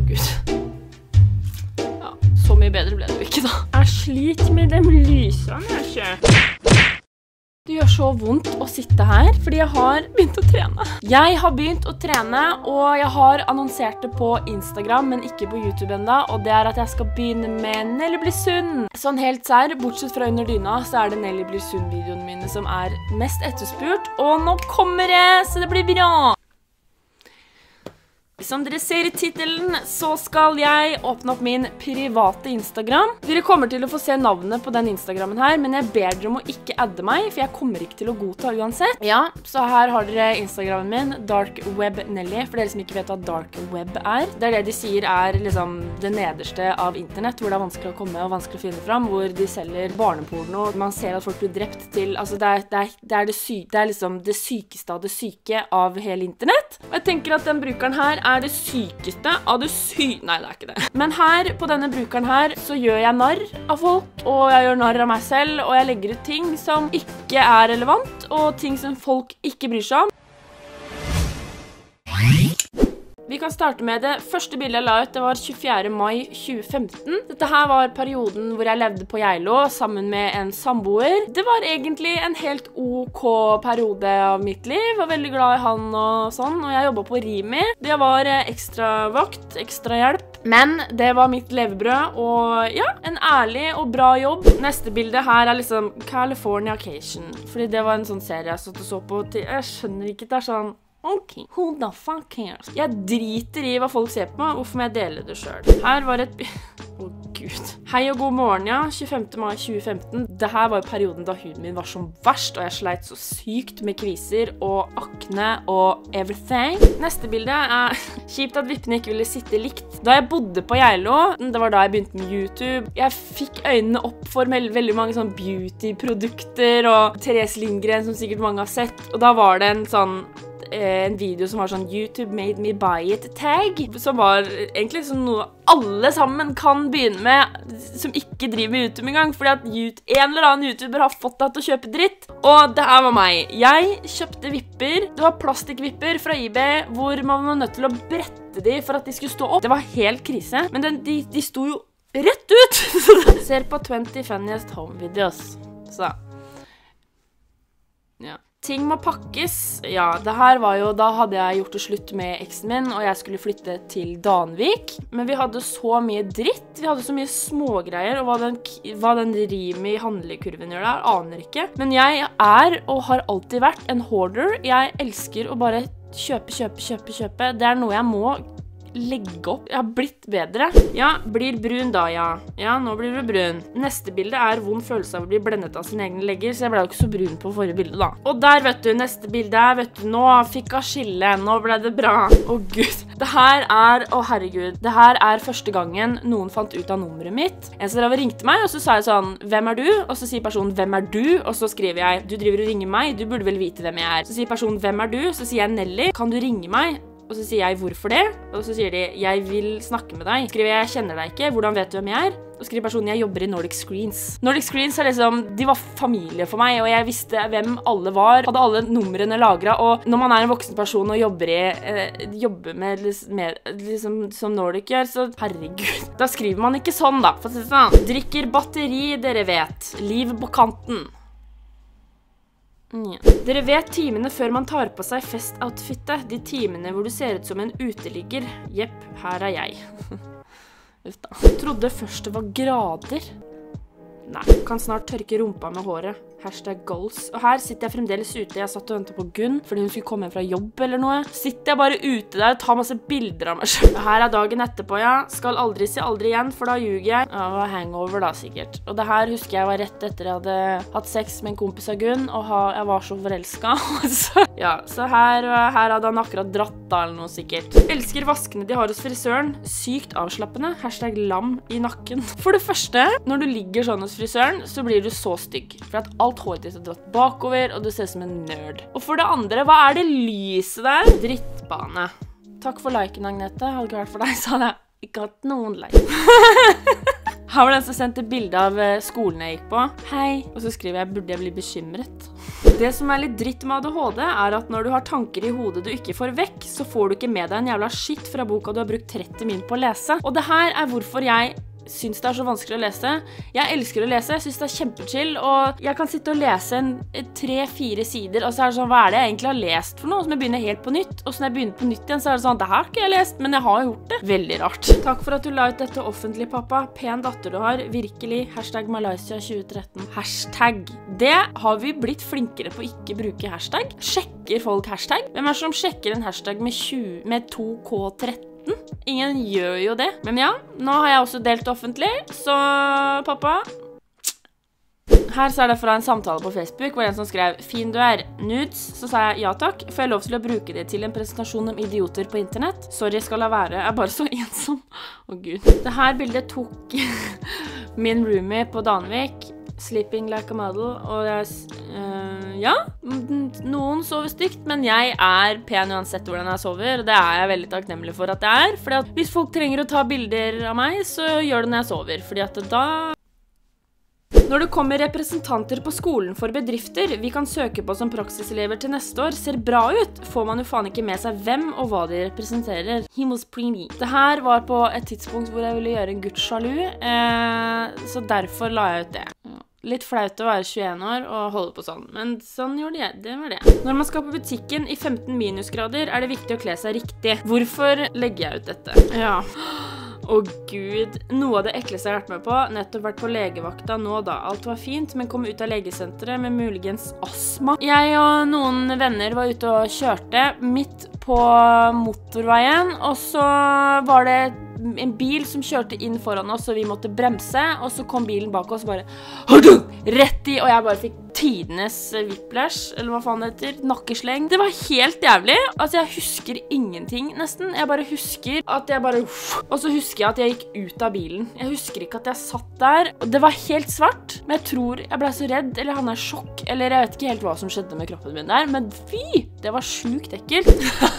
Gud. Ja, så mye bedre ble det jo ikke da. Jeg sliter med de lysene, ikke? Det gjør så vondt å sitte her, fordi jeg har begynt å trene. Jeg har begynt å trene, og jeg har annonsert det på Instagram, men ikke på YouTube enda, og det er at jeg skal begynne med Nelly blir sunn. Sånn helt sær, bortsett fra under dyna, så er det Nelly blir sunn-videoene mine som er mest etterspurt, og nå kommer det, så det blir bra! Som dere ser i titelen, så skal jeg åpne opp min private Instagram. Dere kommer til å få se navnet på den Instagrammen her, men jeg ber dere om å ikke adde meg, for jeg kommer ikke til å godta uansett. Ja, så her har dere Instagrammen min, Dark Web Nelly, for dere som ikke vet hva Dark Web er. Det er det de sier er liksom det nederste av internett, hvor det er vanskelig å komme og vanskelig å finne fram, hvor de selger barneporno. Man ser at folk blir drept til, altså det er liksom det sykeste av det syke av hele internett. Og jeg tenker at den brukeren her er det sykeste av det Nei, det er ikke det. Men her, på denne brukeren her, så gjør jeg narr av folk, og jeg gjør narr av meg selv, og jeg legger ut ting som ikke er relevant, og ting som folk ikke bryr seg om. Vi kan starte med det første bildet jeg la ut, det var 24. mai 2015. Dette her var perioden hvor jeg levde på Geilo sammen med en samboer. Det var egentlig en helt ok periode av mitt liv. Jeg var veldig glad i han og sånn, og jeg jobbet på Rimi. Det var ekstra vakt, ekstra hjelp. Men det var mitt levebrød, og ja, en ærlig og bra jobb. Neste bilde her er liksom Californication, fordi det var en sånn serie jeg så på. Jeg skjønner ikke, det er sånn ok, who the fuck cares? Jeg driter i hva folk ser på meg, hvorfor må jeg dele det selv? Her var et... Gud. Hei og god morgen, ja. 25. mai 2015. Dette var jo perioden da huden min var som verst, og jeg sleit så sykt med kviser og akne og everything. Neste bilde er kjipt at vippene ikke ville sitte likt. Da jeg bodde på Geilo, det var da jeg begynte med YouTube, jeg fikk øynene opp for veldig mange sånn beauty-produkter og Therese Lindgren, som sikkert mange har sett, og da var det en video som var sånn YouTube made me buy it tag, som var egentlig sånn noe alle sammen kan begynne med som ikke driver med YouTube engang, fordi at en eller annen YouTuber har fått deg til å kjøpe dritt, og det her var meg. Jeg kjøpte vipper, det var plastikkvipper fra eBay, hvor man var nødt til å brette de for at de skulle stå opp. Det var helt krise, men de sto jo rett ut! Ser på 20 funniest home videos, så ja. Ting må pakkes. Ja, det her var jo, da hadde jeg gjort det slutt med eksen min, og jeg skulle flytte til Danvik. Men vi hadde så mye dritt, vi hadde så mye smågreier, og hva den Rimi handlekurven gjør der, aner ikke. Men jeg er, og har alltid vært, en hoarder. Jeg elsker å bare kjøpe. Det er noe jeg må legge opp. Jeg har blitt bedre. Ja, blir brun da, ja. Ja, nå blir du brun. Neste bilde er vond følelse av å bli blendet av sine egne legger, så jeg ble jo ikke så brun på forrige bilde da. Og der, vet du, neste bilde er, vet du, nå fikk jeg skille, nå ble det bra. Å Gud, det her er, å herregud, det her er første gangen noen fant ut av nummeret mitt. En som ringte meg, og så sa jeg sånn, hvem er du? Og så sier personen, hvem er du? Og så skriver jeg, du driver og ringer meg, du burde vel vite hvem jeg er. Så sier personen, hvem er du? Så sier jeg, Nelly, kan du ringe meg? Og så sier jeg, hvorfor det? Og så sier de, jeg vil snakke med deg. Skriver jeg, kjenner deg ikke, hvordan vet du hvem jeg er? Og skriver personen, jeg jobber i Nordic Screens. Nordic Screens er liksom, de var familie for meg, og jeg visste hvem alle var. Hadde alle numrene lagret, og når man er en voksen person og jobber med liksom, som Nordic gjør, så herregud. Da skriver man ikke sånn da, for å si det sånn. Drikker batteri, dere vet. Liv på kanten. Ja. Dere vet timene før man tar på seg festoutfitet, de timene hvor du ser ut som en uteligger. Jepp, her er jeg. Uff da. Trodde først det var grader. Nei, kan snart tørke rumpa med håret. #goals. Og her sitter jeg fremdeles ute. Jeg satt og ventet på Gunn, fordi hun skulle komme hjem fra jobb eller noe. Sitter jeg bare ute der og tar masse bilder av meg selv. Her er dagen etterpå, ja. Skal aldri si aldri igjen, for da ljuger jeg. Ja, det var hangover da, sikkert. Og det her husker jeg var rett etter jeg hadde hatt sex med en kompis av Gunn, og jeg var så forelsket. Ja, så her hadde han akkurat dratt da, eller noe sikkert. Elsker vaskene de har hos frisøren. Sykt avslappende. #lam i nakken. For det første, når du ligger sånn hos frisøren, så blir du så stygg. For at alt håret ditt er dratt bakover, og du ser ut som en nerd. Og for det andre, hva er det lyset der? Drittbane. Takk for liken, Agnete. Hadde ikke vært for deg, så hadde jeg ikke hatt noen like. Her var den som sendte bilde av skolen jeg gikk på. Hei. Og så skriver jeg, burde jeg bli bekymret? Det som litt dritt med ADHD at når du har tanker I hodet du ikke får vekk, så får du ikke med deg en jævla shit fra boka du har brukt 30 min på å lese. Og det her hvorfor jeg synes det så vanskelig å lese. Jeg elsker å lese, jeg synes det kjempechill, og jeg kan sitte og lese 3-4 sider, og så det sånn, hva det jeg egentlig har lest for noe, som jeg begynner helt på nytt, og så når jeg begynner på nytt igjen, så det sånn, det her har ikke jeg lest, men jeg har gjort det. Veldig rart. Takk for at du la ut dette offentlig, pappa. Pen datter du har, virkelig. Malaysia 2013. Hashtag. Det har vi blitt flinkere på å ikke bruke hashtag. Sjekker folk hashtag? Hvem som sjekker en hashtag med 2K13? Ingen gjør jo det. Men ja, nå har jeg også delt offentlig, så pappa. Her så det fra en samtale på Facebook, hvor en som skrev «Fin du nudes», så sa jeg «Ja takk, får jeg lov til å bruke det til en presentasjon om idioter på internett? Sorry, skal la være, jeg bare så ensom». Å Gud. Det her bildet tok min roomie på Danvik, sleeping like a model, og ja, noen sover stygt, men jeg pen uansett hvordan jeg sover, og det jeg veldig takknemlig for at det fordi at hvis folk trenger å ta bilder av meg, så gjør det når jeg sover, fordi at da... Når det kommer representanter på skolen for bedrifter vi kan søke på som praksiselever til neste år ser bra ut, får man jo faen ikke med seg hvem og hva de representerer. He was pretty. Det her var på et tidspunkt hvor jeg ville gjøre en gutt sjalu, så derfor la jeg ut det. Litt flaut å være 21 år og holde på sånn, men sånn gjorde jeg, det var det. Når man skal på butikken I 15 minusgrader det viktig å kle seg riktig. Hvorfor legger jeg ut dette? Ja... Å Gud, noe av det ekleste jeg har vært med på, nettopp vært på legevakta nå da. Alt var fint, men kom ut av legesenteret med muligens astma. Jeg og noen venner var ute og kjørte midt på motorveien, og så var det en bil som kjørte inn foran oss, og vi måtte bremse, og så kom bilen bak oss bare rett I, og jeg bare fikk tidenes whiplash, eller hva faen det heter, nakkesleng. Det var helt jævlig. Altså, jeg husker ingenting nesten. Jeg bare husker at jeg bare... Og så husker jeg at jeg gikk ut av bilen. Jeg husker ikke at jeg satt der. Og det var helt svart, men jeg tror jeg ble så redd, eller han sjokk, eller jeg vet ikke helt hva som skjedde med kroppen min der, men fy! Det var sjukt ekkelt.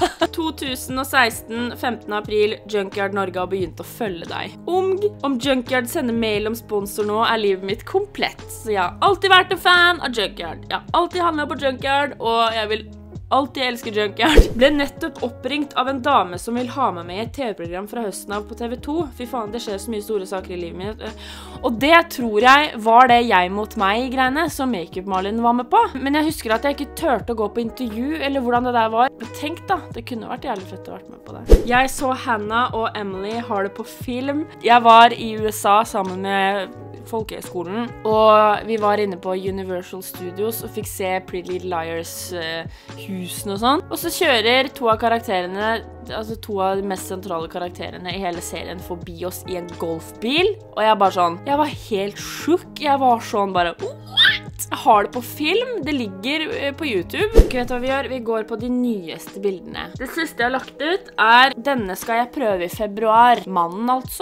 2016, 15. april, Junkyard Norge har begynt å følge deg. Om Junkyard sender mail om sponsor nå, livet mitt komplett. Så jeg har alltid vært en fan av Junkyard. Jeg har alltid handlet på Junkyard, og jeg vil alltid elske Junkyard. Ble nettopp oppringt av en dame som vil ha med meg I et TV-program fra høsten av på TV2. Fy faen, det skjer så mye store saker I livet mitt. Og det tror jeg var det jeg mot meg-greiene som Makeup-Malin var med på. Men jeg husker at jeg ikke tørte å gå på intervju, eller hvordan det der var. Men tenk da, det kunne vært jævlig fett å vært med på det. Jeg så Hannah og Emily har det på film. Jeg var I USA sammen med folkehøyskolen, og vi var inne på Universal Studios og fikk se Pretty Little Liars husen og sånn. Og så kjører to av karakterene, altså to av de mest sentrale karakterene I hele serien forbi oss I en golfbil, og jeg bare sånn, jeg var helt sjukk, jeg var sånn bare, what? Jeg har det på film, det ligger på YouTube. Ikke vet hva vi gjør, vi går på de nyeste bildene. Det siste jeg har lagt ut denne skal jeg prøve I februar. Mannen altså.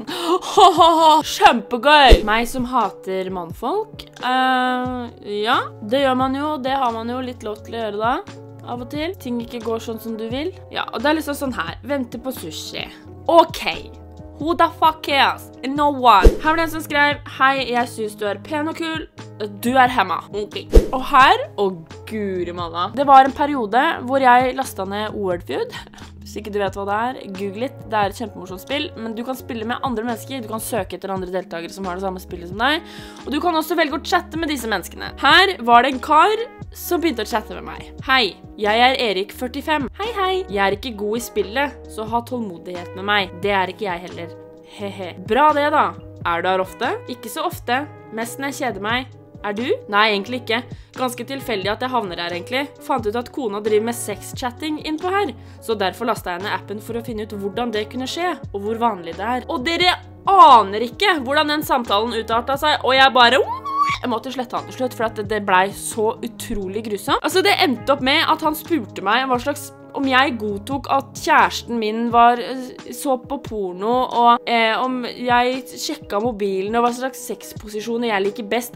Kjempegøy! Meg som hater mannfolk. Ja, det gjør man jo, det har man jo litt lov til å gjøre da. Av og til. Ting ikke går sånn som du vil. Ja, og det liksom sånn her. Vente på sushi. Ok. Who the fuck cares? No one. Her var det en som skrev, hei, jeg synes du pen og kul. Du hjemme. Ok. Og her, guri malla. Det var en periode hvor jeg lastet ned Wordfeud. Hvis ikke du vet hva det google litt. Det et kjempemorsomt spill, men du kan spille med andre mennesker. Du kan søke etter andre deltakere som har det samme spillet som deg. Og du kan også velge å chatte med disse menneskene. Her var det en kar som begynte å chatte med meg. Hei, jeg Erik 45. Hei. Jeg ikke god I spillet, så ha tålmodighet med meg. Det ikke jeg heller. Hehe. Bra det da. Du her ofte? Ikke så ofte. Mest når jeg kjeder meg. Du? Nei, egentlig ikke. Ganske tilfeldig at jeg havner her egentlig. Fant ut at kona driver med sex-chatting innpå her. Så derfor lastet jeg ned appen for å finne ut hvordan det kunne skje, og hvor vanlig det Og dere aner ikke hvordan den samtalen utartet seg, og jeg bare... Jeg måtte slette han til slutt, for at det ble så utrolig grusomt. Altså, det endte opp med at han spurte meg om jeg godtok at kjæresten min så på porno, og om jeg sjekket mobilen, og hva slags sexposisjoner jeg liker best.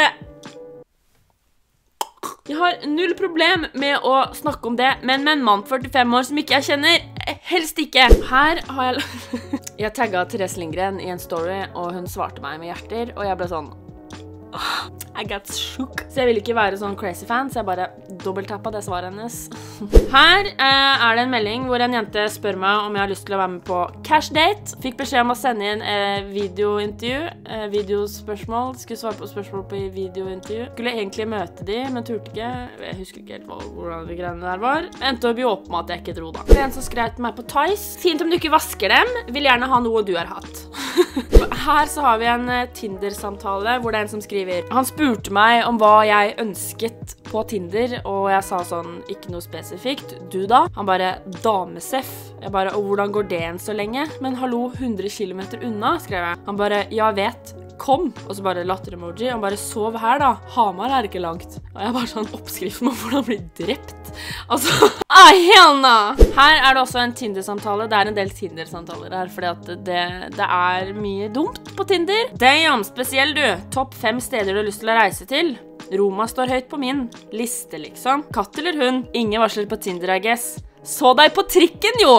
Jeg har null problem med å snakke om det, men med en mann 45 år som ikke jeg kjenner, helst ikke. Her har jeg... Jeg tagget Therese Lindgren I en story, og hun svarte meg med hjerter, og jeg ble sånn... I got shook. Så jeg ville ikke være sånn crazy fan, så jeg bare dobbelttappet det svaret hennes. Her er det en melding hvor en jente spør meg om jeg har lyst til å være med på cash date. Fikk beskjed om å sende inn videointervju, videospørsmål. Skulle svare på spørsmål på videointervju. Skulle egentlig møte de, men turte ikke. Jeg husker ikke helt hvordan de greiene der var. Endte å bli åpen med at jeg ikke dro da. Det er en som skrev til meg på Tice. Fint om du ikke vasker dem. Vil gjerne ha noe du har hatt. Her så har vi en Tinder-samtale hvor det er en som skriver. Han spurte meg om hva jeg ønsket på Tinder, og jeg sa sånn, ikke noe spesifikt. Du da? Han bare, dameseff. Jeg bare, og hvordan går det enn så lenge? Men hallo, 100 kilometer unna, skrev jeg. Han bare, ja vet, kom. Og så bare latter-emoji. Han bare, sov her da. Hamar er ikke langt. Og jeg bare sånn, oppskriften om hvordan bli drept. Altså, hell no! Her er det også en Tinder-samtale. Det er en del Tinder-samtaler her, fordi at det er mye dumt på Tinder. Damn, spesiell du. Topp 5 steder du har lyst til å reise til. Roma står høyt på min liste, liksom. Katt eller hund? Ingen varsler på Tinder, I guess. Så deg på trikken, jo!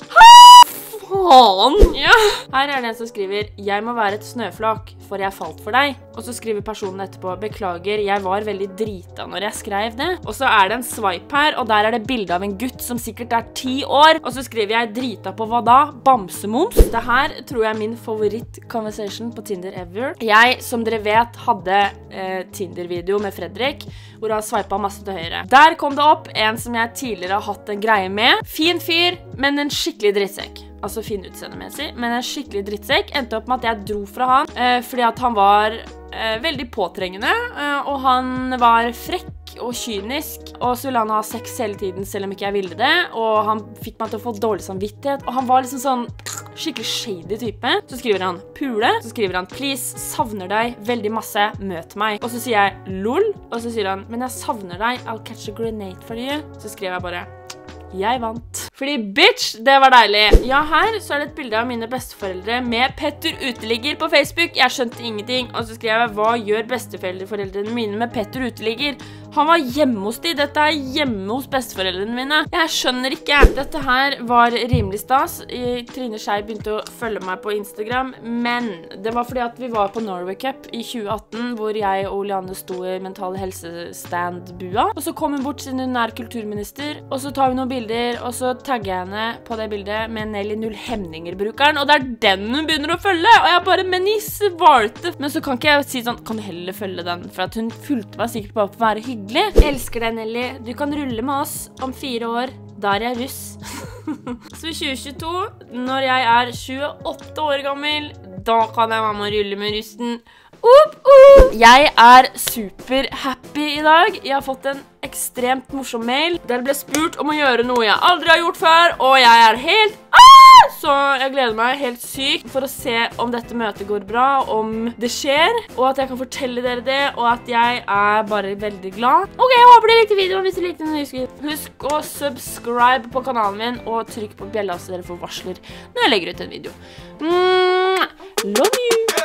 Faen! Ja. Her er det en som skriver, jeg må være et snøflak, for jeg falt for deg. Og så skriver personen etterpå, beklager, jeg var veldig drita når jeg skrev det. Og så er det en swipe her, og der er det bilde av en gutt som sikkert er 10 år. Og så skriver jeg, drita på hva da? Bamsemums. Det her tror jeg er min favoritt-conversation på Tinder ever. Jeg, som dere vet, hadde Tinder-video med Fredrik, hvor han swipet masse til høyre. Der kom det opp en som jeg tidligere har hatt en greie med. Fin fyr, men en skikkelig drittsekk. Altså fin utseendemessig, men en skikkelig drittsekk. Endte opp med at jeg dro fra han, fordi at han var veldig påtrengende, og han var frekk og kynisk, og så ville han ha sex hele tiden selv om ikke jeg ville det, og han fikk meg til å få dårlig samvittighet, og han var liksom sånn skikkelig shady type. Så skriver han pule, så skriver han please, savner deg veldig masse, møt meg. Og så sier jeg lol, og så sier han men jeg savner deg, I'll catch a grenade for you. Så skriver jeg bare jeg vant. Fordi bitch, det var deilig. Ja, her så er det et bilde av mine besteforeldre med Petter uteligger på Facebook. Jeg skjønte ingenting, og så skrev jeg, hva gjør besteforeldrene mine med Petter uteligger? Han var hjemme hos de, dette er hjemme hos besteforeldrene mine. Jeg skjønner ikke. Dette her var rimelig stas. Trine Skei begynte å følge meg på Instagram, men det var fordi at vi var på Norway Cup i 2018, hvor jeg og Olianne sto i mental helsestand-bua. Og så kom hun bort siden hun er kulturminister, og så tar vi noen bilder, og så tagger jeg henne på det bildet med Nelly Null Hemninger-brukeren, og det er den hun begynner å følge, og jeg bare, men I svarte. Men så kan ikke jeg si sånn, kan du heller følge den, for at hun fulgte meg sikkert bare på å være hyggelig. Jeg elsker deg, Nelly. Du kan rulle med oss om 4 år. Da er jeg russ. Så i 2022, når jeg er 28 år gammel, da kan jeg være med å rulle med russen. Jeg er super happy I dag. Jeg har fått en ekstremt morsom mail der det ble spurt om å gjøre noe jeg aldri har gjort før, og jeg er helt så jeg gleder meg helt sykt for å se om dette møtet går bra, om det skjer, og at jeg kan fortelle dere det, og at jeg er bare veldig glad. Ok, jeg håper dere likte videoen. Hvis dere likte den, husk å subscribe på kanalen min, og trykk på bjella så dere får varsler når jeg legger ut en video. Love you!